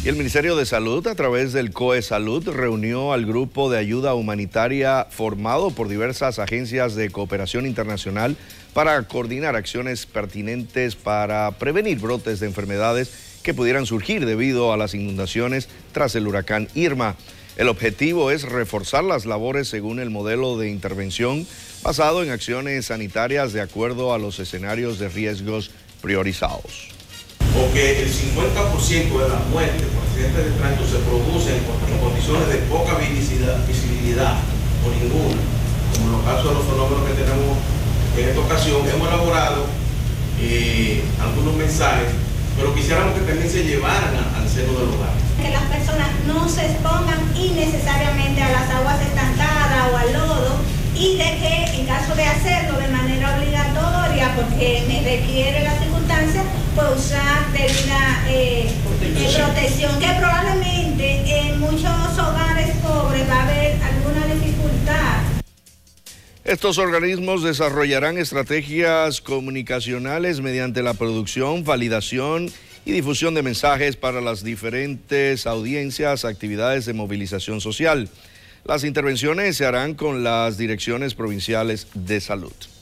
Y el Ministerio de Salud, a través del COE Salud, reunió al grupo de ayuda humanitaria formado por diversas agencias de cooperación internacional para coordinar acciones pertinentes para prevenir brotes de enfermedades que pudieran surgir debido a las inundaciones tras el huracán Irma. El objetivo es reforzar las labores según el modelo de intervención basado en acciones sanitarias de acuerdo a los escenarios de riesgos priorizados. Porque el 50% de las muertes por accidentes de tránsito se producen en condiciones de poca visibilidad o ninguna, como en los casos de los fenómenos que tenemos en esta ocasión. Hemos elaborado algunos mensajes, pero quisiéramos que también se llevaran al seno del hogar. Que las personas no se expongan innecesariamente a las aguas estancadas o al lodo, y de que en caso de hacerlo de manera obligatoria, porque me requiere la circunstancia, pues usar debida protección, que probablemente en muchos hogares pobres va a haber alguna dificultad. Estos organismos desarrollarán estrategias comunicacionales mediante la producción, validación y difusión de mensajes para las diferentes audiencias, actividades de movilización social. Las intervenciones se harán con las direcciones provinciales de salud.